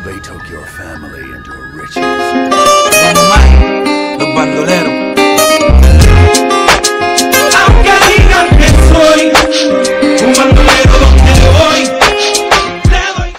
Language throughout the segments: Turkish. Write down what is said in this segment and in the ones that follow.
They took your family and your riches. Los bandoleros. Aunque digan que soy un bandolero donde voy, le doy.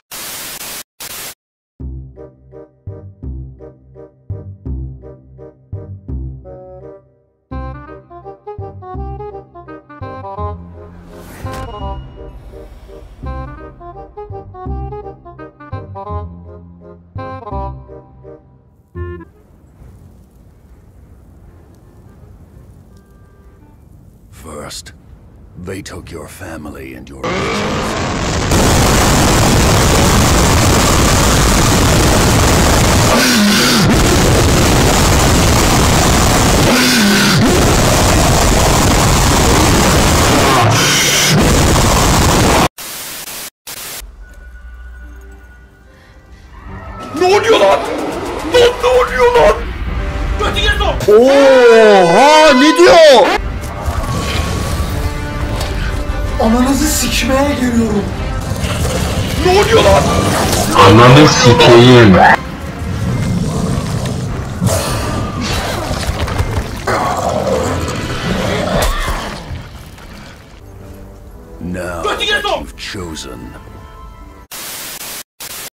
First, they took your family and your riches. Ne oluyor lan? Ne oluyor lan? Götü o. Oha, ne diyor? Ananızı sikmeye geliyorum. Ne oluyor lan? Ananı sikeyim. Now Götü o. you've chosen